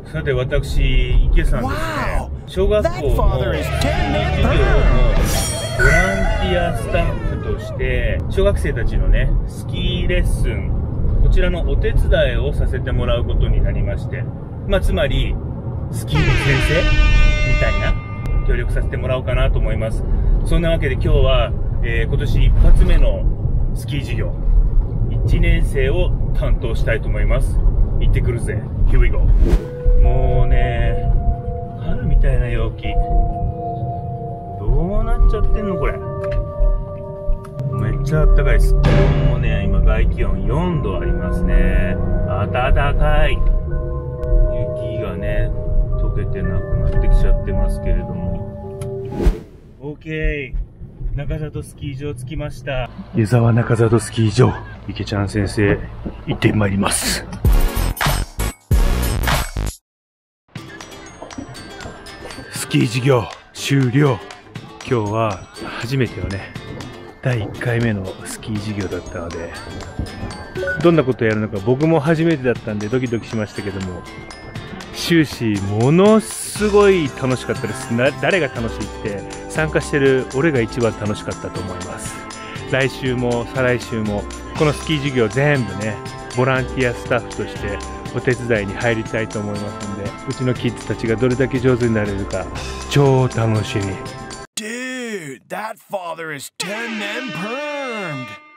さて私、池さんですね、小学校の授業のボランティアスタッフとして、小学生たちのね、スキーレッスン、こちらのお手伝いをさせてもらうことになりまして、つまり、スキーの先生みたいな、協力させてもらおうかなと思います。そんなわけで今日は、今年一発目のスキー授業、1年生を担当したいと思います。行ってくるぜ。Here we go。もうね、春みたいな陽気。どうなっちゃってんのこれ。めっちゃ暖かいです。もうね、今外気温4度ありますね。暖かい。雪がね、溶けてなくなってきちゃってますけれども。OK。中里スキー場着きました。湯沢中里スキー場。池ちゃん先生、行ってまいります。スキー授業終了。今日は初めてのね、第1回目のスキー授業だったので、どんなことをやるのか僕も初めてだったんでドキドキしましたけども、終始ものすごい楽しかったです。誰が楽しいって参加してる俺が一番楽しかったと思います。来週も再来週もこのスキー授業全部ね、ボランティアスタッフとしてお手伝いに入りたいと思いますので、うちのキッズたちがどれだけ上手になれるか超楽しみ。 Dude, that father is 10 and permed.